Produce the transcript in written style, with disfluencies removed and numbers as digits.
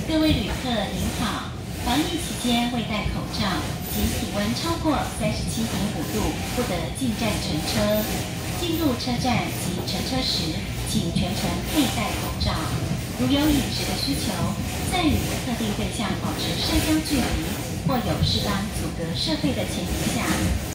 各位旅客您好，防疫期间未戴口罩及体温超过37.5度，不得进站乘车。进入车站及乘车时，请全程佩戴口罩。如有饮食的需求，在与特定对象保持社交距离或有适当阻隔设备的前提下，